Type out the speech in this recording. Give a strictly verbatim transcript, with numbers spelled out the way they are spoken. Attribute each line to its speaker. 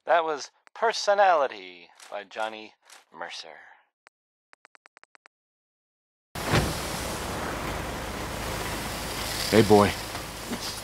Speaker 1: That was Personality by Johnny Mercer.
Speaker 2: Hey, boy.